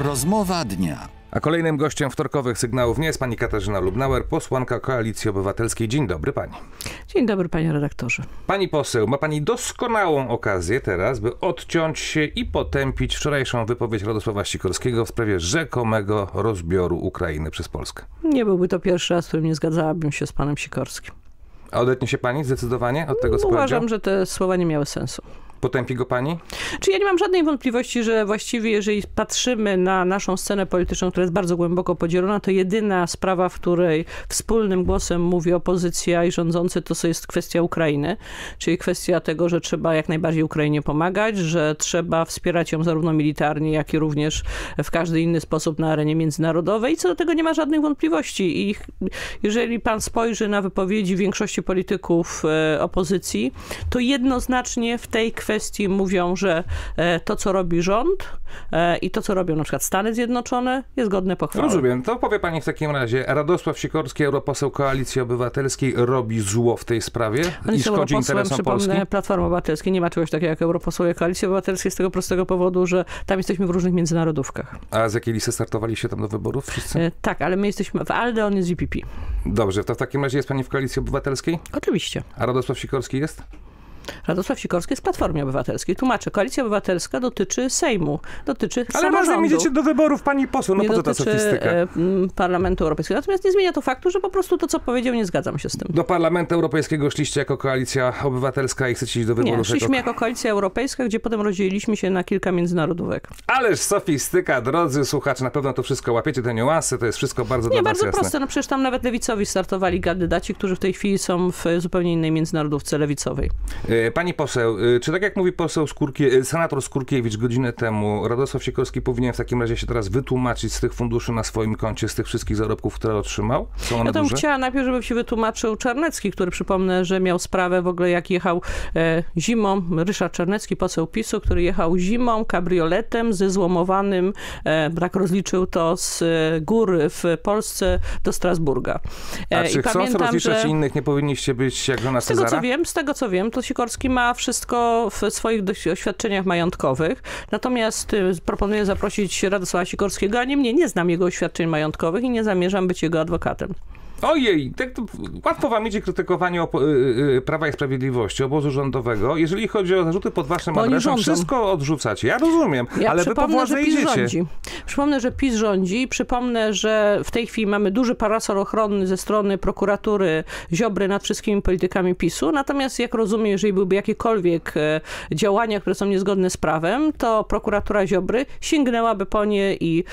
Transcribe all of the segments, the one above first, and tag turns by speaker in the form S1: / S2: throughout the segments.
S1: Rozmowa dnia.
S2: A kolejnym gościem wtorkowych sygnałów nie jest pani Katarzyna Lubnauer, posłanka Koalicji Obywatelskiej. Dzień dobry pani.
S3: Dzień dobry, panie redaktorze.
S2: Pani poseł, ma pani doskonałą okazję teraz, by odciąć się i potępić wczorajszą wypowiedź Radosława Sikorskiego w sprawie rzekomego rozbioru Ukrainy przez Polskę.
S3: Nie byłby to pierwszy raz, w którym nie zgadzałabym się z panem Sikorskim.
S2: A odetnie się pani zdecydowanie od tego, co powiedział?
S3: Uważam, że te słowa nie miały sensu.
S2: Potępi go pani?
S3: Czy ja nie mam żadnej wątpliwości, że właściwie jeżeli patrzymy na naszą scenę polityczną, która jest bardzo głęboko podzielona, to jedyna sprawa, w której wspólnym głosem mówi opozycja i rządzący, to jest kwestia Ukrainy. Czyli kwestia tego, że trzeba jak najbardziej Ukrainie pomagać, że trzeba wspierać ją zarówno militarnie, jak i również w każdy inny sposób na arenie międzynarodowej. I co do tego nie ma żadnych wątpliwości. I jeżeli pan spojrzy na wypowiedzi większości polityków opozycji, to jednoznacznie w tej kwestii mówią, że to, co robi rząd i to, co robią na przykład Stany Zjednoczone, jest godne pochwały.
S2: Rozumiem. To powie pani w takim razie, Radosław Sikorski, europoseł Koalicji Obywatelskiej, robi zło w tej sprawie i szkodzi interesom Polski?
S3: Platformy Obywatelskiej. Nie ma czegoś takiego jak europosłowie Koalicji Obywatelskiej z tego prostego powodu, że tam jesteśmy w różnych międzynarodówkach.
S2: A z jakiej listy startowaliście tam do wyborów wszyscy?
S3: Tak, ale my jesteśmy w ALDE, on jest z EPP.
S2: Dobrze, to w takim razie jest pani w Koalicji Obywatelskiej?
S3: Oczywiście.
S2: A Radosław Sikorski jest?
S3: Radosław Sikorski jest w Platformie Obywatelskiej. Tłumaczę, Koalicja Obywatelska dotyczy Sejmu, dotyczy
S2: ale
S3: samorządu.
S2: razem idziecie do wyborów, pani poseł, no po co ta sofistyka?
S3: Parlamentu Europejskiego. Natomiast nie zmienia to faktu, że po prostu to, co powiedział, nie zgadzam się z tym.
S2: Do Parlamentu Europejskiego szliście jako Koalicja Obywatelska i chcecie iść do wyborów?
S3: Nie, szliśmy jako Koalicja Europejska, gdzie potem rozdzieliliśmy się na kilka międzynarodówek.
S2: Ależ sofistyka, drodzy słuchacze, na pewno to wszystko łapiecie, te niuanse, to jest wszystko bardzo dla was
S3: bardzo
S2: jasne.
S3: proste, no przecież tam nawet lewicowi startowali kandydaci, którzy w tej chwili są w zupełnie innej międzynarodówce lewicowej.
S2: Pani poseł, czy tak jak mówi poseł senator Skurkiewicz godzinę temu, Radosław Sikorski powinien w takim razie się teraz wytłumaczyć z tych funduszy na swoim koncie, z tych wszystkich zarobków, które otrzymał? Są one
S3: ja tam
S2: duże?
S3: chciała najpierw, żeby się wytłumaczył Czarnecki, który przypomnę, że miał sprawę w ogóle jak jechał zimą, Ryszard Czarnecki, poseł PiS-u, który jechał zimą kabrioletem ze złomowanym, tak rozliczył to, z gór w Polsce do Strasburga.
S2: A czy chcąc rozliczać innych, nie powinniście być jak żona Cezara?
S3: Z tego co wiem, to Sikorski ma wszystko w swoich oświadczeniach majątkowych. Natomiast proponuję zaprosić Radosława Sikorskiego, a nie mnie. Nie znam jego oświadczeń majątkowych i nie zamierzam być jego adwokatem.
S2: Ojej, tak to łatwo wam idzie krytykowanie Prawa i Sprawiedliwości, obozu rządowego. Jeżeli chodzi o zarzuty pod waszym adresem, wszystko odrzucacie. Ja rozumiem, ale wy po władze idziecie.
S3: Przypomnę, że PiS rządzi. Przypomnę, że w tej chwili mamy duży parasol ochronny ze strony prokuratury Ziobry nad wszystkimi politykami PiS-u. Natomiast jak rozumiem, jeżeli byłyby jakiekolwiek działania, które są niezgodne z prawem, to prokuratura Ziobry sięgnęłaby po nie i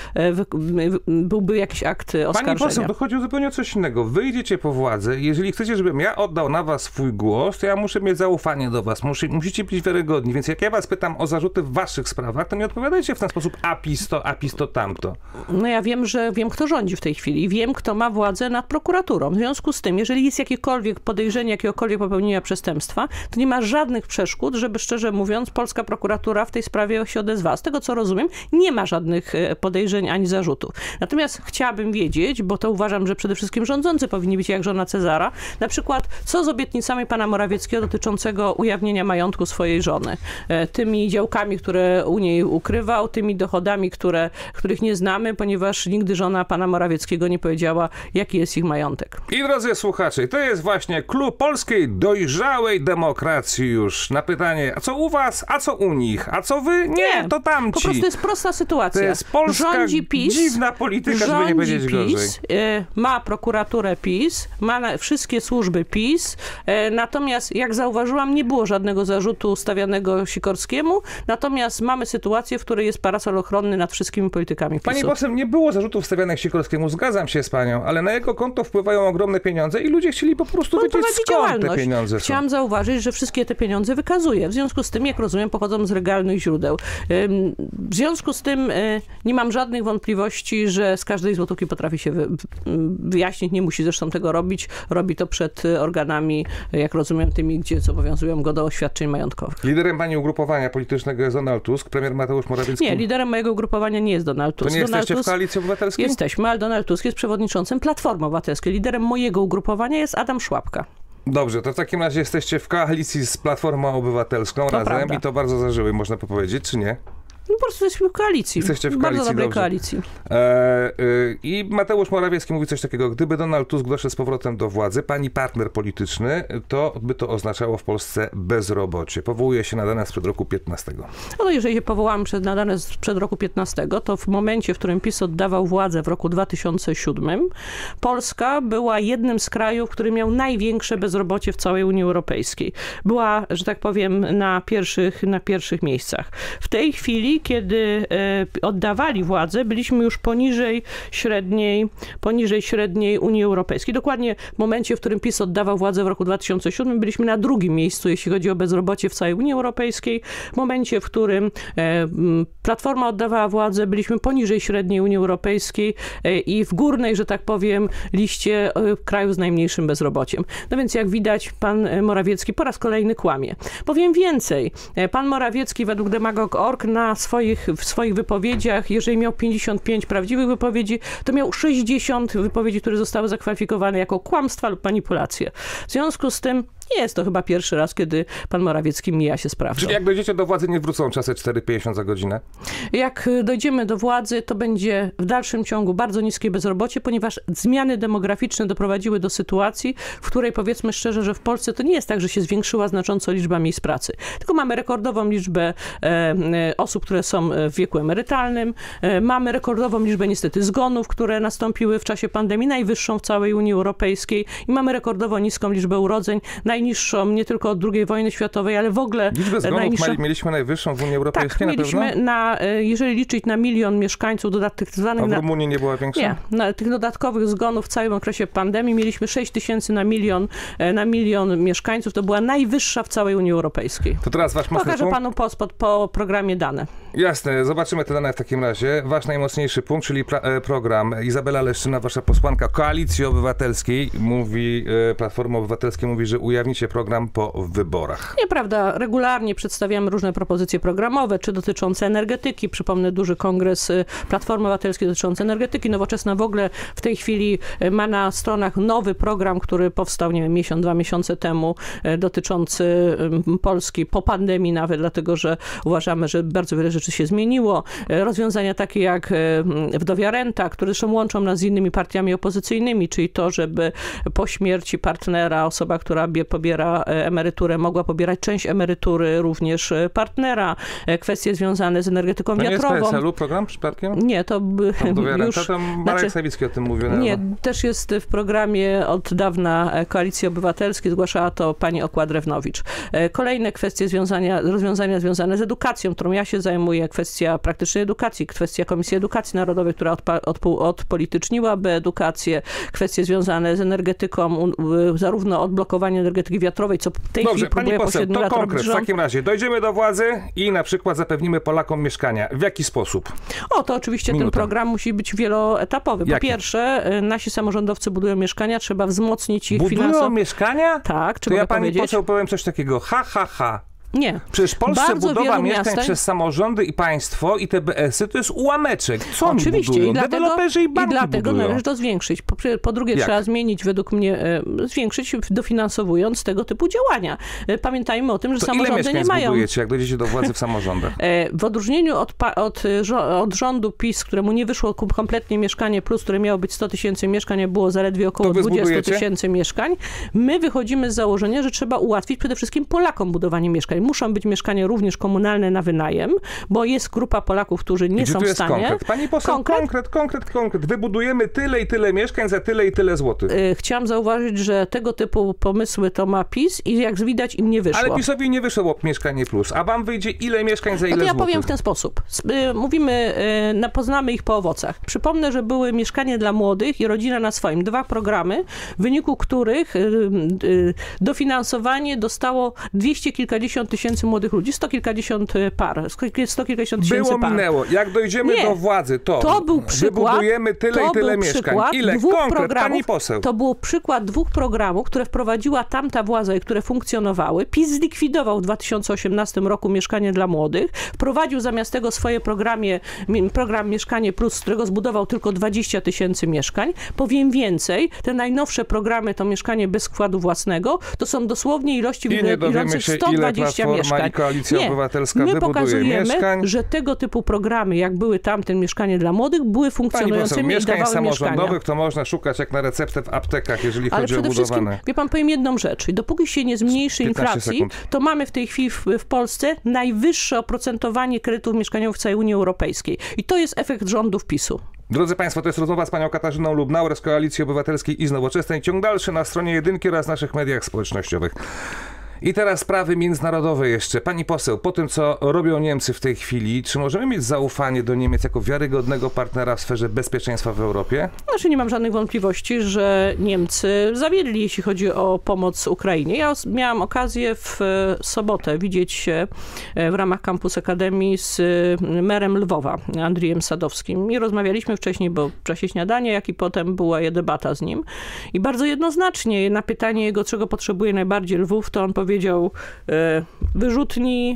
S3: byłby jakiś akt oskarżenia.
S2: Pani poseł, to chodzi o zupełnie coś innego. Wyjdziecie po władzę. Jeżeli chcecie, żebym ja oddał na was swój głos, to ja muszę mieć zaufanie do was. Musicie być wiarygodni. Więc jak ja was pytam o zarzuty w waszych sprawach, to nie odpowiadajcie w ten sposób a PiS to tamto.
S3: No ja wiem, kto rządzi w tej chwili. Wiem, kto ma władzę nad prokuraturą. W związku z tym, jeżeli jest jakiekolwiek podejrzenie jakiegokolwiek popełnienia przestępstwa, to nie ma żadnych przeszkód, żeby szczerze mówiąc polska prokuratura w tej sprawie się odezwała. Z tego co rozumiem, nie ma żadnych podejrzeń ani zarzutów. Natomiast chciałabym wiedzieć, bo to uważam, że przede wszystkim rządzący powinni być jak żona Cezara. Na przykład, co z obietnicami pana Morawieckiego dotyczącego ujawnienia majątku swojej żony? Tymi działkami, które u niej ukrywał, tymi dochodami, których nie znamy, ponieważ nigdy żona pana Morawieckiego nie powiedziała, jaki jest ich majątek.
S2: I drodzy słuchacze, to jest właśnie klub polskiej dojrzałej demokracji już. Na pytanie, a co u was, a co u nich, a co wy? Nie, to tamci.
S3: Po prostu jest prosta sytuacja.
S2: To jest polska
S3: rządzi PiS,
S2: dziwna polityka, żeby nie powiedzieć gorzej.
S3: Ma prokuraturę PiS, ma wszystkie służby PiS, natomiast jak zauważyłam, nie było żadnego zarzutu stawianego Sikorskiemu, natomiast mamy sytuację, w której jest parasol ochronny nad wszystkimi politykami PiS-u.
S2: Pani poseł, nie było zarzutów stawianych Sikorskiemu, zgadzam się z panią, ale na jego konto wpływają ogromne pieniądze i ludzie chcieli po prostu wiedzieć, skąd te pieniądze są.
S3: Chciałam zauważyć, że wszystkie te pieniądze wykazuje. W związku z tym, jak rozumiem, pochodzą z legalnych źródeł. W związku z tym nie mam żadnych wątpliwości, że z każdej złotówki potrafi się wyjaśnić, nie musi zresztą tego robić. Robi to przed organami, jak rozumiem, tymi, gdzie zobowiązują go do oświadczeń majątkowych.
S2: Liderem pani ugrupowania politycznego jest Donald Tusk, premier Mateusz Morawiecki?
S3: Nie, liderem mojego ugrupowania nie jest Donald Tusk.
S2: To nie jesteście w Koalicji Obywatelskiej?
S3: Jesteśmy, ale Donald Tusk jest przewodniczącym Platformy Obywatelskiej. Liderem mojego ugrupowania jest Adam Szłapka.
S2: Dobrze, to w takim razie jesteście w koalicji z Platformą Obywatelską razem
S3: prawda.
S2: i to bardzo zażyły, można powiedzieć, czy nie?
S3: No po prostu jesteśmy w koalicji.
S2: Jesteście w koalicji,
S3: bardzo dobrej
S2: dobrze.
S3: koalicji.
S2: I Mateusz Morawiecki mówi coś takiego, gdyby Donald Tusk doszedł z powrotem do władzy, pani partner polityczny, to by to oznaczało w Polsce bezrobocie. Powołuje się na dane sprzed roku 15.
S3: No jeżeli się powołamy na dane sprzed roku 15, to w momencie, w którym PiS oddawał władzę w roku 2007, Polska była jednym z krajów, który miał największe bezrobocie w całej Unii Europejskiej. Była, że tak powiem, na pierwszych miejscach. W tej chwili, kiedy oddawali władzę, byliśmy już poniżej średniej Unii Europejskiej. Dokładnie w momencie, w którym PiS oddawał władzę w roku 2007, byliśmy na drugim miejscu, jeśli chodzi o bezrobocie w całej Unii Europejskiej. W momencie, w którym Platforma oddawała władzę, byliśmy poniżej średniej Unii Europejskiej i w górnej, że tak powiem, liście krajów z najmniejszym bezrobociem. No więc jak widać, pan Morawiecki po raz kolejny kłamie. Powiem więcej. Pan Morawiecki według Demagog.org w swoich wypowiedziach, jeżeli miał 55 prawdziwych wypowiedzi, to miał 60 wypowiedzi, które zostały zakwalifikowane jako kłamstwa lub manipulacje. W związku z tym nie jest to chyba pierwszy raz, kiedy pan Morawiecki mija się z prawdą.
S2: Czyli jak dojdziecie do władzy, nie wrócą czasy 4,50 za godzinę?
S3: Jak dojdziemy do władzy, to będzie w dalszym ciągu bardzo niskie bezrobocie, ponieważ zmiany demograficzne doprowadziły do sytuacji, w której powiedzmy szczerze, że w Polsce to nie jest tak, że się zwiększyła znacząco liczba miejsc pracy. Tylko mamy rekordową liczbę osób, które są w wieku emerytalnym. Mamy rekordową liczbę niestety zgonów, które nastąpiły w czasie pandemii, najwyższą w całej Unii Europejskiej. I mamy rekordowo niską liczbę urodzeń, najniższą nie tylko od II wojny światowej, ale w ogóle
S2: liczbę zgonów mieliśmy najwyższą w Unii Europejskiej,
S3: tak, mieliśmy jeżeli liczyć na 1 milion mieszkańców dodatkowych zwanych...
S2: A w Rumunii nie była większa?
S3: Nie. Na tych dodatkowych zgonów w całym okresie pandemii mieliśmy 6 000 na milion mieszkańców. To była najwyższa w całej Unii Europejskiej.
S2: To teraz wasz mocny
S3: Pokażę
S2: punkt?
S3: panu po programie dane.
S2: Jasne, zobaczymy te dane w takim razie. Wasz najmocniejszy punkt, czyli program. Izabela Leszczyna, wasza posłanka Koalicji Obywatelskiej, Platforma Obywatelskiej mówi, że ujawnicie program po wyborach.
S3: Nieprawda. Regularnie przedstawiamy różne propozycje programowe, czy dotyczące energetyki. Przypomnę duży kongres Platformy Obywatelskiej dotyczący energetyki. Nowoczesna w ogóle w tej chwili ma na stronach nowy program, który powstał, nie wiem, miesiąc, 2 miesiące temu, dotyczący Polski po pandemii nawet, dlatego że uważamy, że bardzo wiele rzeczy się zmieniło. Rozwiązania takie jak wdowia renta, które zresztą łączą nas z innymi partiami opozycyjnymi, czyli to, żeby po śmierci partnera osoba, która pobiera emeryturę, mogła pobierać część emerytury również partnera. Kwestie związane z energetyką wiatrową.
S2: Nie jest PSL-u program przypadkiem?
S3: Nie, to już...
S2: To Marek Sawicki o tym mówił.
S3: Nie, też jest w programie od dawna Koalicji Obywatelskiej, zgłaszała to pani Okła-Drewnowicz. Kolejne kwestie rozwiązania związane z edukacją, którą ja się zajmuję, kwestia praktycznej edukacji, kwestia Komisji Edukacji Narodowej, która odpolityczniłaby edukację, kwestie związane z energetyką, zarówno odblokowanie energetyki wiatrowej, co w tej chwili próbuje po 7 latach robić rząd.
S2: W takim razie dojdziemy do władzy i na przykład zapewnimy Polakom mieszkania. W jaki sposób?
S3: To oczywiście ten program musi być wieloetapowy. Po pierwsze, nasi samorządowcy budują mieszkania, trzeba wzmocnić ich finansowo.
S2: Budują mieszkania?
S3: Tak,
S2: to ja pani poseł powiem coś takiego. Ha.
S3: Nie.
S2: Przecież w Polsce budowa mieszkań przez samorządy i państwo i TBS-y to jest ułameczek. Co oni budują? Deweloperzy i banki
S3: dlatego
S2: budują.
S3: należy to zwiększyć. Po drugie, trzeba zmienić, według mnie, zwiększyć, dofinansowując tego typu działania. Pamiętajmy o tym, że samorządy nie mają...
S2: Zbudujecie, jak dojdziecie do władzy w samorządach?
S3: W odróżnieniu od rządu PiS, któremu nie wyszło kompletnie Mieszkanie Plus, które miało być 100 000 mieszkań, a było zaledwie około 20 000 mieszkań, my wychodzimy z założenia, że trzeba ułatwić przede wszystkim Polakom budowanie mieszkań. Muszą być mieszkania również komunalne na wynajem, bo jest grupa Polaków, którzy nie są w stanie...
S2: Konkret? Pani poseł, konkret. Wybudujemy tyle i tyle mieszkań za tyle i tyle złotych.
S3: Chciałam zauważyć, że tego typu pomysły to ma PiS i jak widać im nie wyszło.
S2: Ale PiS-owi nie wyszło Mieszkanie Plus, a wam wyjdzie ile mieszkań za ile złotych?
S3: Ja powiem w ten sposób. Mówimy, poznamy ich po owocach. Przypomnę, że były Mieszkanie dla Młodych i Rodzina na Swoim. 2 programy, w wyniku których dofinansowanie dostało 200 kilkadziesiąt tysięcy młodych ludzi, 100 kilkadziesiąt par, 100 kilkadziesiąt tysięcy par.
S2: Minęło. Jak dojdziemy do władzy, to
S3: był przykład,
S2: wybudujemy tyle i tyle mieszkań. Ile? Konkret, pani poseł.
S3: To był przykład 2 programów, które wprowadziła tamta władza i które funkcjonowały. PiS zlikwidował w 2018 roku Mieszkanie dla Młodych. Wprowadził zamiast tego swoje program Mieszkanie Plus, z którego zbudował tylko 20 000 mieszkań. Powiem więcej, te najnowsze programy, to mieszkanie bez wkładu własnego, to są dosłownie ilości wynoszących 120
S2: Platforma
S3: mieszkań.
S2: i Koalicja Obywatelska
S3: my
S2: wybuduje
S3: pokazujemy,
S2: mieszkań.
S3: że tego typu programy, jak były tamte Mieszkanie dla Młodych, były funkcjonującymi i
S2: mieszkań
S3: dawały
S2: samorządowych
S3: mieszkania.
S2: to można szukać jak na receptę w aptekach, jeżeli
S3: Ale
S2: chodzi o
S3: przede wszystkim,
S2: budowane.
S3: wie pan, powiem jedną rzecz. I dopóki się nie zmniejszy
S2: 15
S3: inflacji,
S2: sekund.
S3: to mamy w tej chwili w Polsce najwyższe oprocentowanie kredytów mieszkaniowych w całej Unii Europejskiej. I to jest efekt rządów PiS-u.
S2: Drodzy Państwo, to jest rozmowa z panią Katarzyną Lubnauer z Koalicji Obywatelskiej i z Nowoczesnej. Ciąg dalszy na stronie Jedynki oraz naszych mediach społecznościowych. I teraz sprawy międzynarodowe jeszcze. Pani poseł, po tym, co robią Niemcy w tej chwili, czy możemy mieć zaufanie do Niemiec jako wiarygodnego partnera w sferze bezpieczeństwa w Europie?
S3: Znaczy nie mam żadnych wątpliwości, że Niemcy zawiedli, jeśli chodzi o pomoc Ukrainie. Ja miałam okazję w sobotę widzieć się w ramach Campus Akademii z merem Lwowa, Andrijem Sadowskim. I rozmawialiśmy wcześniej, bo w czasie śniadania, jak i potem była debata z nim. I bardzo jednoznacznie na pytanie jego, czego potrzebuje najbardziej Lwów, to on powiedział wyrzutni,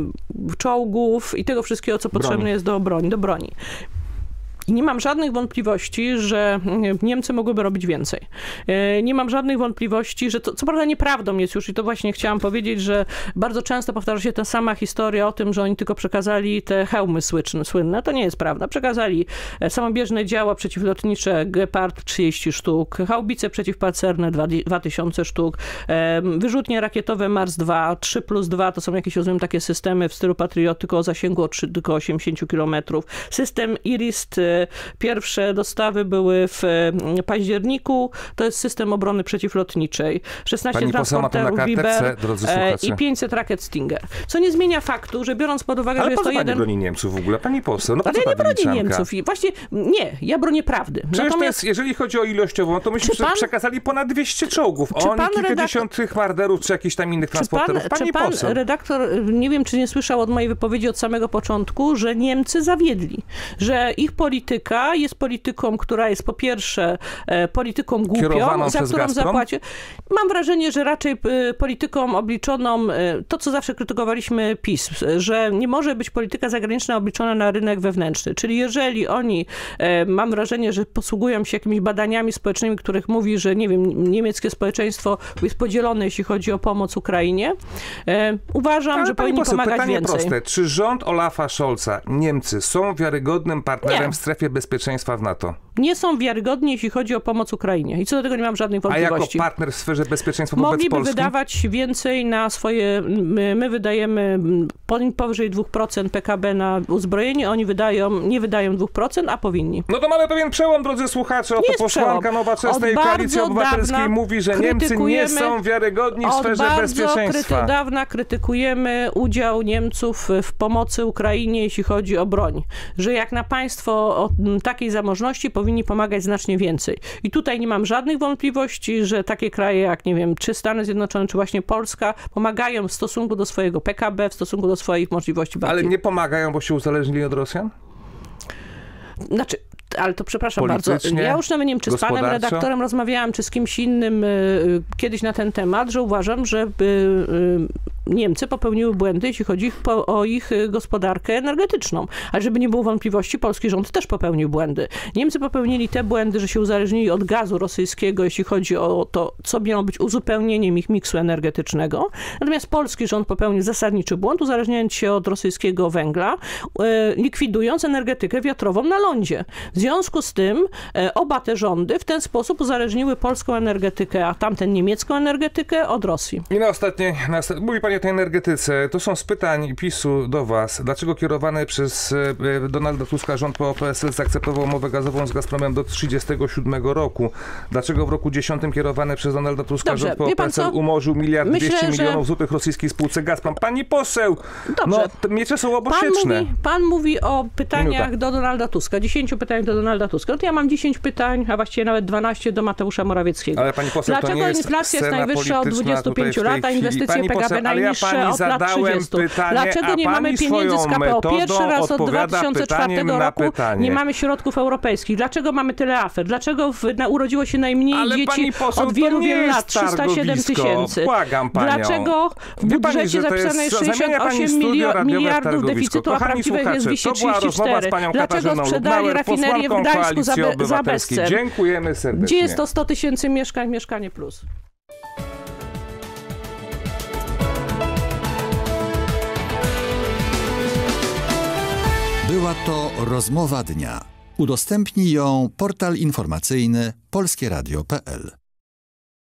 S3: czołgów i tego wszystkiego, co potrzebne jest do broni. I nie mam żadnych wątpliwości, że Niemcy mogłyby robić więcej. Nie mam żadnych wątpliwości, że to, co prawda nieprawdą jest już i to właśnie chciałam powiedzieć, że bardzo często powtarza się ta sama historia o tym, że oni tylko przekazali te hełmy słynne. To nie jest prawda. Przekazali samobieżne działa przeciwlotnicze Gepard 30 sztuk, haubice przeciwpancerne 2000 sztuk, wyrzutnie rakietowe Mars 2, 3+2 to są jakieś, rozumiem, takie systemy w stylu Patriot, tylko o zasięgu tylko 80 km. System IRIS, pierwsze dostawy były w październiku. To jest system obrony przeciwlotniczej. 16 transporterów Liber i 500 rakiet Stinger. Co nie zmienia faktu, że biorąc pod uwagę,
S2: ale
S3: że jest to
S2: pani
S3: jeden...
S2: broni Niemców w ogóle? Pani poseł, no po
S3: Ale
S2: co
S3: ja nie
S2: ta
S3: bronię
S2: wyliczanka?
S3: Niemców. I właśnie nie, ja bronię prawdy.
S2: Przecież
S3: Natomiast...
S2: to jest, jeżeli chodzi o ilościową, to myśmy przekazali ponad 200 czołgów. Oni kilkadziesiąt marderów, czy jakichś tam innych transporterów. Pani poseł.
S3: Redaktor, nie wiem, czy nie słyszał od mojej wypowiedzi od samego początku, że Niemcy zawiedli. Że ich polityka jest polityką, która jest po pierwsze polityką głupią, za którą zapłaci. Mam wrażenie, że raczej polityką obliczoną, to co zawsze krytykowaliśmy PiS, że nie może być polityka zagraniczna obliczona na rynek wewnętrzny. Czyli jeżeli oni, mam wrażenie, że posługują się jakimiś badaniami społecznymi, których mówi, że nie wiem, niemieckie społeczeństwo jest podzielone, jeśli chodzi o pomoc Ukrainie, uważam, że powinni pomagać
S2: pytanie
S3: więcej.
S2: Proste. Czy rząd Olafa Scholza, Niemcy są wiarygodnym partnerem w strefie bezpieczeństwa w NATO?
S3: Nie są wiarygodni, jeśli chodzi o pomoc Ukrainie. I co do tego nie mam żadnych wątpliwości.
S2: A jako partner w sferze bezpieczeństwa wobec Polski?
S3: Mogliby wydawać więcej na swoje... My wydajemy powyżej 2% PKB na uzbrojenie, oni nie wydają 2%, a powinni.
S2: No to mamy pewien przełom, drodzy słuchacze. Oto posłanka Nowoczesnej Koalicji Obywatelskiej mówi, że Niemcy nie są wiarygodni w sferze bezpieczeństwa.
S3: Od dawna krytykujemy udział Niemców w pomocy Ukrainie, jeśli chodzi o broń. Że jak na państwo o takiej zamożności powinni pomagać znacznie więcej. I tutaj nie mam żadnych wątpliwości, że takie kraje jak, nie wiem, czy Stany Zjednoczone, czy właśnie Polska pomagają w stosunku do swojego PKB, w stosunku do swoich możliwości bardziej.
S2: Ale nie pomagają, bo się uzależnili od Rosjan?
S3: Znaczy, ale to przepraszam bardzo. Ja już nawet nie wiem, czy z panem redaktorem rozmawiałam, czy z kimś innym kiedyś na ten temat, że uważam, że Niemcy popełniły błędy, jeśli chodzi o ich gospodarkę energetyczną. Ale żeby nie było wątpliwości, polski rząd też popełnił błędy. Niemcy popełnili te błędy, że się uzależnili od gazu rosyjskiego, jeśli chodzi o to, co miało być uzupełnieniem ich miksu energetycznego. Natomiast polski rząd popełnił zasadniczy błąd, uzależniając się od rosyjskiego węgla, likwidując energetykę wiatrową na lądzie. W związku z tym oba te rządy w ten sposób uzależniły polską energetykę, a tamten niemiecką energetykę od Rosji.
S2: I na ostatnie, mówi pani o tej energetyce. To są z pytań PiS-u do was. Dlaczego kierowany przez Donalda Tuska rząd PO-PSL zaakceptował umowę gazową z Gazpromem do 1937 roku? Dlaczego w roku 10 kierowany przez Donalda Tuska rząd PO-PSL umorzył 1 200 milionów złotych rosyjskiej spółce Gazprom? Pani poseł! Dobrze. No, te miecze są obosieczne.
S3: Pan mówi o pytaniach do Donalda Tuska. 10 pytań do Donalda Tuska. No to ja mam 10 pytań, a właściwie nawet 12 do Mateusza Morawieckiego.
S2: Ale pani poseł,
S3: dlaczego
S2: to nie jest
S3: inflacja jest najwyższa od 25 lat, a inwestycje PKB najniższe od lat 30? Dlaczego nie mamy pieniędzy z KPO? Pierwszy raz od 2004 roku nie mamy środków europejskich. Dlaczego mamy tyle afer? Dlaczego urodziło się najmniej dzieci od wielu, wielu lat? 307 000.
S2: Błagam panią.
S3: Dlaczego w budżecie zapisane jest 68 miliardów deficytu, a prawdziwych jest 234? Dlaczego sprzedali rafinerię w Gdańsku za bezcen?
S2: Dziękujemy serdecznie.
S3: Gdzie jest to 100 000 mieszkań, Mieszkanie Plus?
S1: Była to rozmowa dnia. Udostępnij ją portal informacyjny polskieradio.pl.